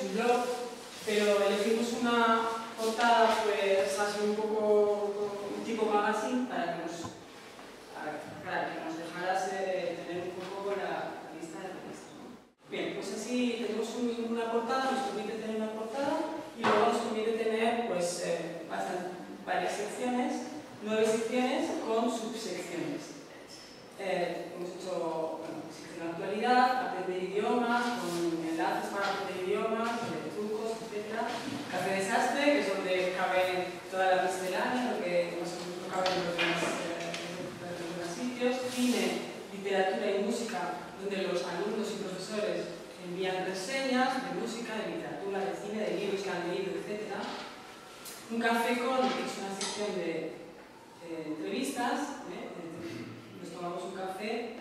un blog, pero elegimos una portada pues así un poco un tipo magazine para que nos dejaras tener un poco la lista de revistas, ¿no? Bien, pues así tenemos una portada, nos permite tener una portada y luego nos permite tener pues varias secciones, 9 secciones con subsecciones. Hemos hecho sección de actualidad, aprender idiomas, con enlaces para aprender idiomas, trucos, etc. Café Desastre, que es donde cabe toda la miscelánea, lo que más o menos no cabe en los demás sitios. Cine, literatura y música, donde los alumnos y profesores envían reseñas de música, de literatura, de cine, de libros que han leído, etc. Un café con, que es una sección de entrevistas, nos tomamos un café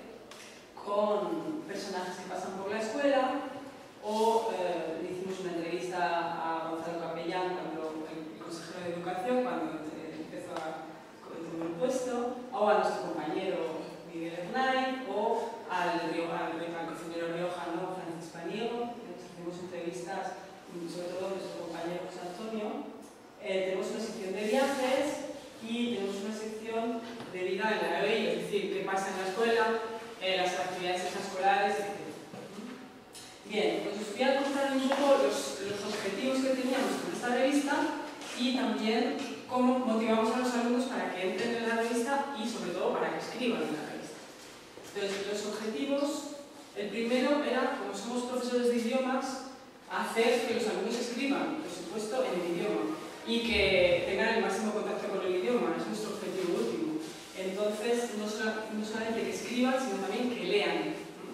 con personajes que pasan por la escuela, o le hicimos una entrevista a Gonzalo Capellán, cuando el consejero de Educación, cuando empezó el puesto, o a nuestro compañero Miguel Hernay, o al cocinero riojano Francis Paniego. Hacemos entrevistas, sobre todo a nuestro compañero José Antonio. Tenemos una sección de viajes y tenemos una sección de vida en la EOI, es decir, qué pasa en la escuela, las actividades extraescolares, etc. Bien, pues os voy a contar un poco los objetivos que teníamos con esta revista y también cómo motivamos a los alumnos para que entren en la revista y sobre todo para que escriban en la revista. Entonces, los objetivos, el primero era, como somos profesores de idiomas, hacer que los alumnos escriban, por supuesto, en el idioma y que tengan el máximo contacto con el idioma, es nuestro objetivo último. Entonces, no solamente que escriban, sino también que lean.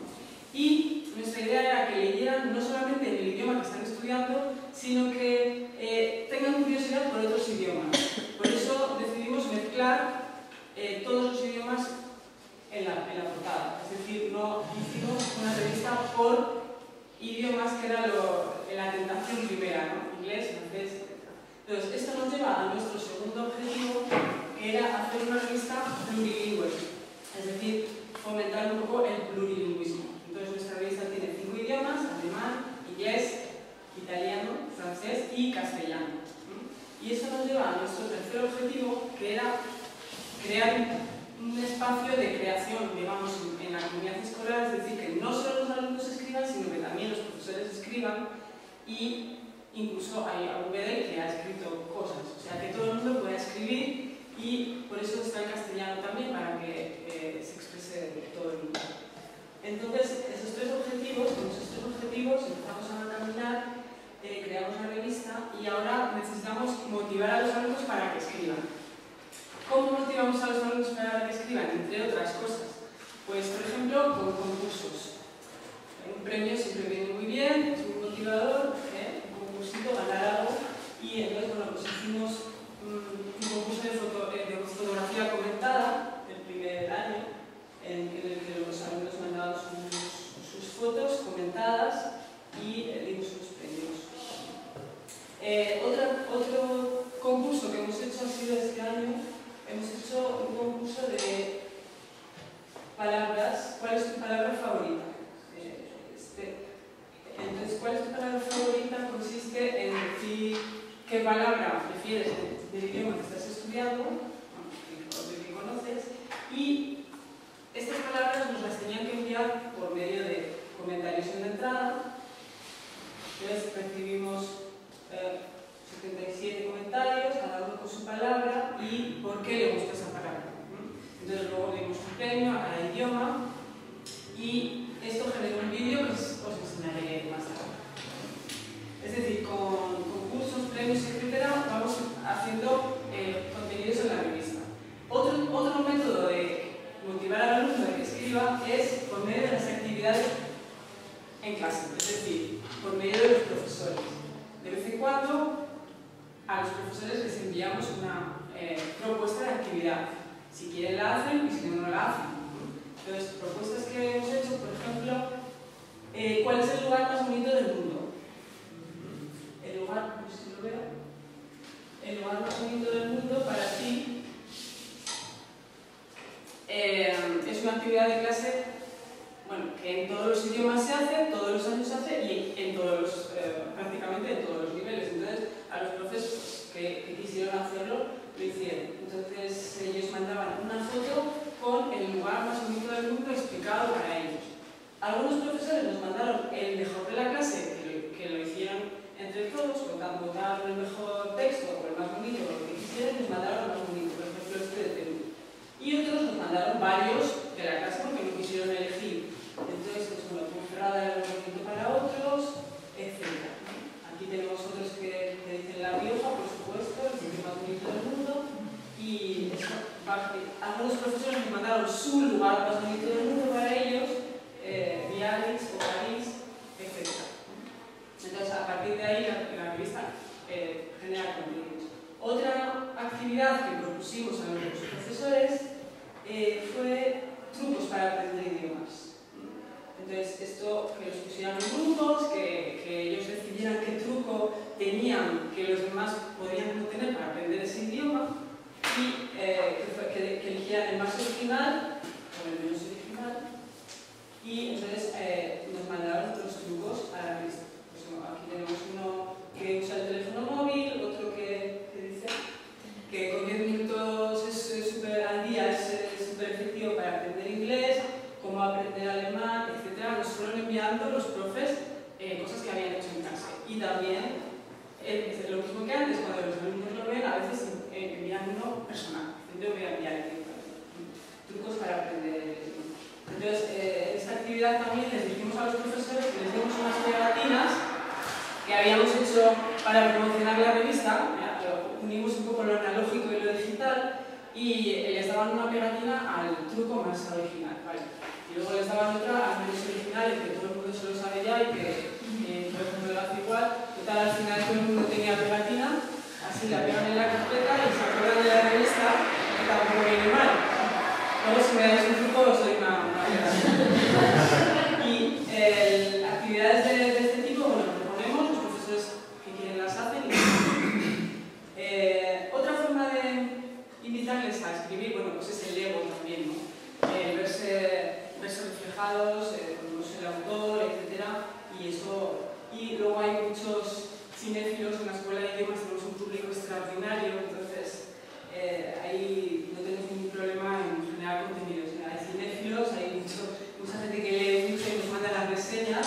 Y nuestra idea era que leyeran no solamente en el idioma que están estudiando, sino que tengan curiosidad por otros idiomas. Por eso decidimos mezclar todos los idiomas en la portada. Es decir, no hicimos una revista por idiomas, que era la tentación primera, ¿no? Inglés, francés, etc. Entonces, esto nos lleva a nuestro segundo objetivo, que era hacer una revista plurilingüe, es decir, fomentar un poco el plurilingüismo. Entonces, nuestra revista tiene 5 idiomas: alemán, inglés, italiano, francés y castellano. Y eso nos lleva a nuestro tercer objetivo, que era crear un espacio de creación, digamos, en la comunidad escolar, es decir, que no solo los alumnos escriban, sino que también los profesores escriban, y incluso hay algún BD que ha escrito cosas, o sea, que todo el mundo pueda escribir, y por eso está el castellano también, para que se exprese todo el mundo. Entonces, esos 3 objetivos, con esos 3 objetivos empezamos a caminar, creamos la revista y ahora necesitamos motivar a los alumnos para que escriban. ¿Cómo motivamos a los alumnos para que escriban? Entre otras cosas, pues por ejemplo con concursos. Un premio siempre viene muy bien, es muy motivador, un concursito, ganar algo, y entonces, bueno, pues hicimos un concurso de fotografía comentada el primer año, en el que los alumnos mandaban sus fotos comentadas y dimos unos premios. Otro concurso que hemos hecho ha sido este año. Hemos hecho un concurso de palabras. ¿Cuál es tu palabra favorita? Entonces, ¿cuál es tu palabra favorita? Consiste en decir qué palabra prefieres del idioma que estás estudiando, que conoces, y estas palabras nos las tenían que enviar por medio de comentarios en la entrada. Entonces recibimos 77 comentarios, cada uno con su palabra y por qué le gusta esa palabra. Entonces luego dimos un premio a cada idioma y esto generó un vídeo que os enseñaré más tarde. Es decir, con concursos, premios, etc., vamos haciendo contenidos en la revista. Otro método de motivar al alumno a que escriba es por medio de las actividades en clase, es decir, por medio de los profesores. De vez en cuando a los profesores les enviamos una propuesta de actividad. Si quieren la hacen y si no, no la hacen. Entonces, propuestas que hemos hecho, por ejemplo, ¿cuál es el lugar más bonito del mundo? El lugar, no sé si lo veo, el lugar más bonito del mundo para ti es una actividad de clase, bueno, que en todos los idiomas se hace, todos los años se hace y en todos los, prácticamente algunos profesores nos mandaron su lugar más bonito del mundo para ellos, Biarritz o París, etc. Entonces, a partir de ahí, la revista genera contenidos. Otra actividad que propusimos a los profesores fue trucos para aprender idiomas. Entonces, esto que los pusieran en grupos, que ellos decidieran qué truco tenían que los demás podían no tener para aprender ese idioma y que eligieran el más original o el menos original. Y entonces nos mandaron otros trucos a la revista. Pues, aquí tenemos uno que usa el teléfono móvil, otro que dice que con 10 minutos es súper al día, es súper efectivo para aprender inglés, cómo aprender alemán, etc. Nos fueron enviando los profes cosas que habían hecho en clase. Y también, lo mismo que antes, cuando los alumnos lo ven, a veces envían uno personal. Yo voy a enviar aquí trucos para aprender. Entonces, esta actividad también les dijimos a los profesores que les dimos unas pegatinas que habíamos hecho para promocionar la revista, unimos un poco lo analógico y lo digital, y les daban una pegatina al truco más original, ¿vale? Y luego les daban otra al menos original, y que todo el mundo se lo sabe ya y que todo el mundo lo hace igual. Total, al final todo el mundo tenía pegatina, así la pegan en la carpeta y se acuerdan de la revista, que tampoco viene mal. Luego, si me dais un truco, os doy una pegatina. Y actividades de este tipo, bueno, proponemos, los profesores que quieren las hacen. Otra forma de invitarles a escribir, bueno, pues es el ego también, ¿no? Verse reflejados, conocer el autor, etc. Y eso. Y luego hay muchos cinéfilos en la escuela de idiomas, tenemos un público extraordinario, entonces ahí no tenemos ningún problema en generar contenidos. Hay cinéfilos, hay mucha gente que lee mucho y nos manda las reseñas.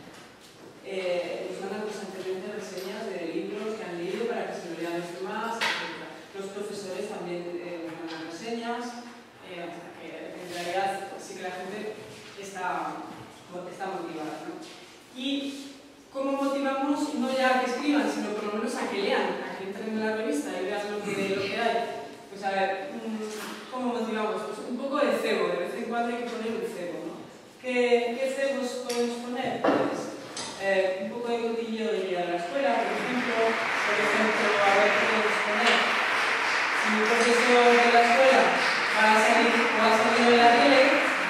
Nos mandan constantemente reseñas de libros que han leído para que se lo lean los demás, etc. Los profesores también nos mandan reseñas, hasta que en realidad sí que la gente está motivada, ¿no? Y ¿cómo motivamos? No ya a que escriban, sino por lo menos a que lean, a que entren en la revista y vean lo que hay. Pues a ver, ¿cómo motivamos? Pues un poco de cebo, de vez en cuando hay que poner un cebo, ¿no? ¿Qué cebos podemos poner? Pues un poco de cotilleo de día de la escuela, por ejemplo, a ver qué podemos poner. Si un profesor de la escuela va a salir en la tele,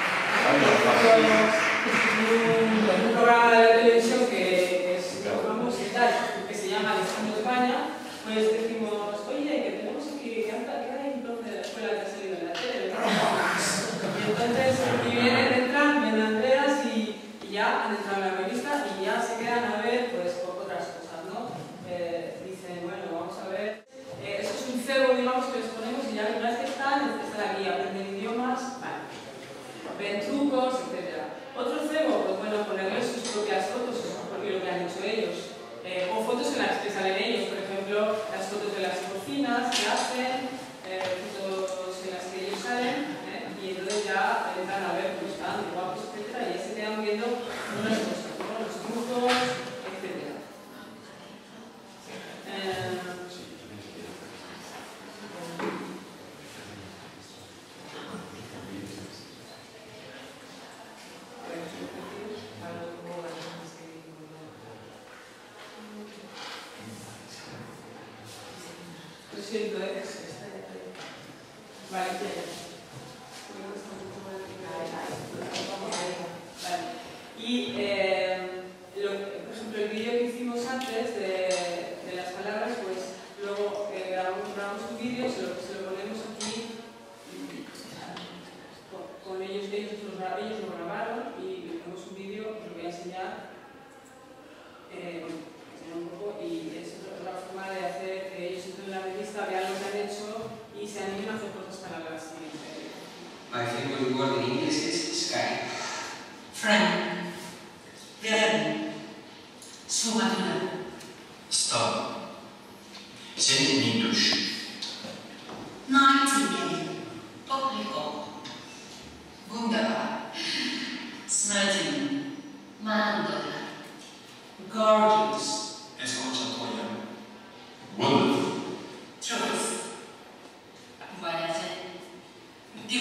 un programa de televisión que es famoso y tal, que se llama Destino España, pues decimos, oye, que tenemos aquí, ¿qué hay entonces de la escuela que ha salido en la tele? Y entonces, entran, ven a Andreas y ya han entrado en la revista y ya se quedan a ver pues otras cosas, ¿no? Dicen, bueno, vamos a ver. Eso es un cebo, digamos, que les ponemos y ya una vez que están aquí, aprenden idiomas, vale. Ven trucos, etc. Otro cebo, pues bueno, ponerles sus propias fotos, porque lo que han hecho ellos. O fotos en las que salen ellos, por ejemplo, las fotos de las cocinas que hacen, fotos en las que ellos salen, y entonces ya entran a ver cómo están, guapos, etc. Y ya se quedan viendo unas cosas, ¿no? Los trucos, etc. Lo siento, vale, vale. Y, por ejemplo, el vídeo que hicimos antes de las palabras, pues luego grabamos un vídeo, se lo ponemos aquí con ellos lo grabaron y ponemos un vídeo, os lo voy a enseñar. Un poco, y es otra forma de hacer que ellos entren en la revista, vean lo que han hecho y se animen a hacer cosas para la siguiente. My favorite word in English is Skype. Friend. Verb. Sfumatura. Stop. Say it in English. Nightingale. Toplico. Wunderbar. Smelting. Mandola. Gorgeous. Escortatoria. Wonderful. Truth. Voyager.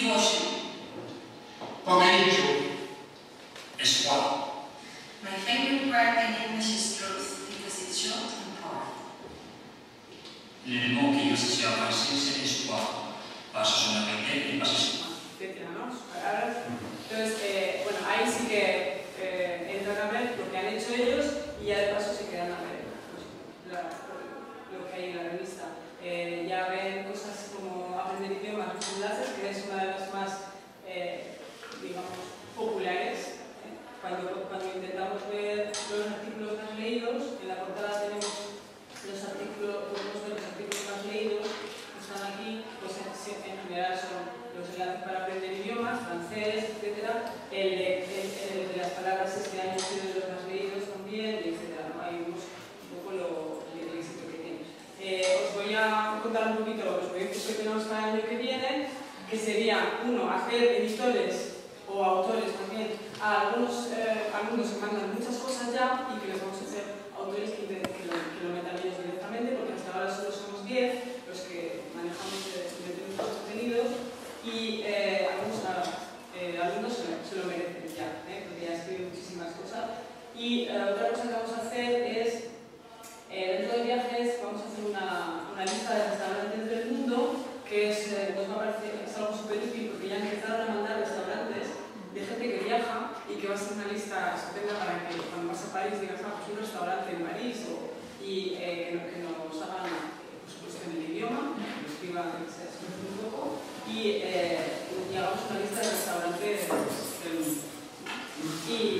l'élément qui est aussi avancé, c'est l'espoir. Pasas una calle y pasas. Etcétera, ¿no? Sus palabras. Entonces, bueno, ahí sí que entran a ver lo que han hecho ellos y ya de paso se quedan a ver lo que hay en la revista. Ya ven cosas como aprender idiomas, los enlaces, que es una de las más, digamos, populares. Cuando intentamos ver los artículos más leídos, en la portada tenemos los artículos, podemos ver los artículos más leídos que están aquí, pues en general son los enlaces para aprender idiomas, francés, etc. El de las palabras este año ha sido de los más leídos también, etc. ¿no? Ahí vemos un poco el éxito que tiene. Os voy a contar un poquito los proyectos que tenemos para el año que viene, que sería, uno, hacer editores o autores también a algunos alumnos que mandan muchas cosas ya y que les vamos a hacer autores que lo metan ellos directamente, porque hasta ahora solo somos 10 los que manejamos nuestros contenidos y algunos alumnos se lo merecen ya, porque ya escriben muchísimas cosas. Y otra cosa que vamos a hacer es, dentro de viajes, vamos a hacer una lista de restaurantes del mundo que nos va a parecer es algo súper útil porque ya empezaron a mandar restaurantes de gente que viaja y que va a ser una lista estupenda para que cuando vas a París digas, pues un restaurante en París y que nos hagan, por supuesto, en el idioma, que lo escriban un poco y hagamos una lista de restaurantes del mundo. Y